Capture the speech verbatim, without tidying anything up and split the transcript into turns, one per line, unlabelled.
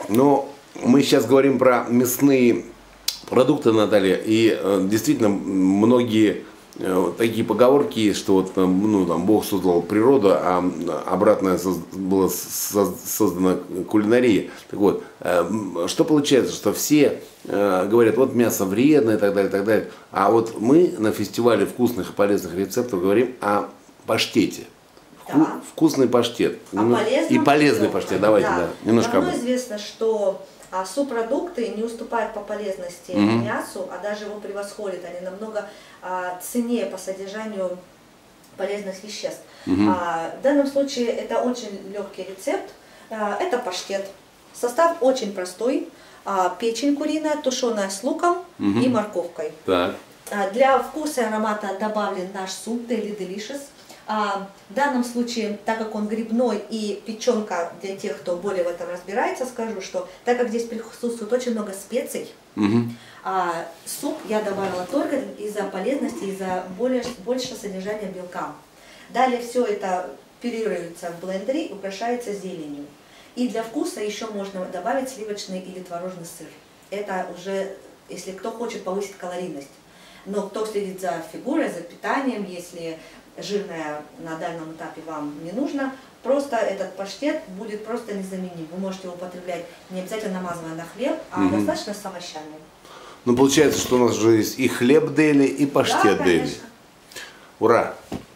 Но мы сейчас говорим про мясные продукты, Наталья, и э, действительно многие э, такие поговорки есть, что вот ну, там, Бог создал природу, а обратно соз, была соз, создана кулинария. Так вот, э, что получается, что все э, говорят, вот мясо вредно и так далее, и так далее, а вот мы на фестивале вкусных и полезных рецептов говорим о паштете.
Да.
Вкусный паштет.
А
и полезный паштет. Давайте, да.
Да.
Немножко
Давно
об этом.
известно, что а, субпродукты не уступают по полезности
Угу.
мясу, а даже его превосходят. Они намного а, ценнее по содержанию полезных веществ.
Угу.
А, в данном случае это очень легкий рецепт. А, это паштет. Состав очень простой. А, печень куриная, тушеная с луком
угу.
и морковкой.
Так.
А, для вкуса и аромата добавлен наш суп Daily Delicious. А, в данном случае, так как он грибной и печенка, для тех, кто более в этом разбирается, скажу, что так как здесь присутствует очень много специй,
Угу.
а, суп я добавила только из-за полезности, из-за более, большего содержания белка. Далее все это пюрируется в блендере и украшается зеленью. И для вкуса еще можно добавить сливочный или творожный сыр. Это уже, если кто хочет повысить калорийность. Но кто следит за фигурой, за питанием, если жирное на данном этапе вам не нужно, просто этот паштет будет просто незаменим. Вы можете его употреблять не обязательно намазывая на хлеб, а
Угу.
достаточно с овощами.
Ну, получается, что у нас уже есть и хлеб дели, и паштет
Да,
дели.
конечно.
Ура!